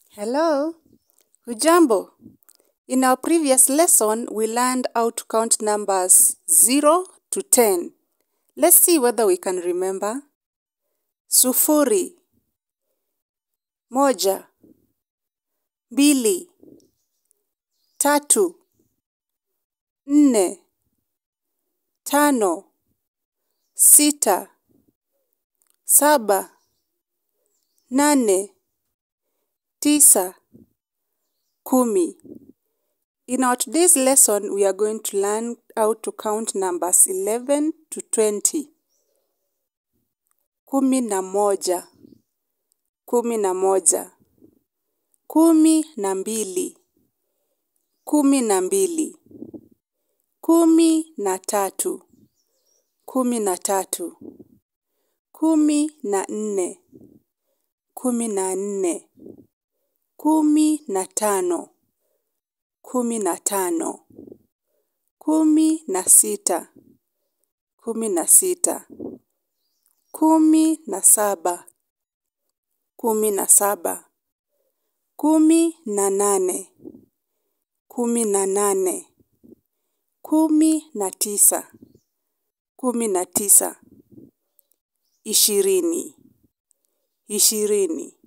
Hello, hujambo. In our previous lesson, we learned how to count numbers 0 to 10. Let's see whether we can remember. Sufuri, moja, mbili, tatu, nne, tano, sita, saba, nane, tisa, kumi. In our today's lesson, we are going to learn how to count numbers 11 to 20. Kumi na moja, kumi na moja, kumi na mbili, kumi na mbili, kumi na tatu, kumi na tatu, kumi na nne, kumi na nne, kumi na tano, kumi na tano, kumi na sita, kumi na sita, kumi na saba, kumi na saba, kumi na nane, kumi na nane, kumi na tisa, kumi na tisa, ishirini, ishirini.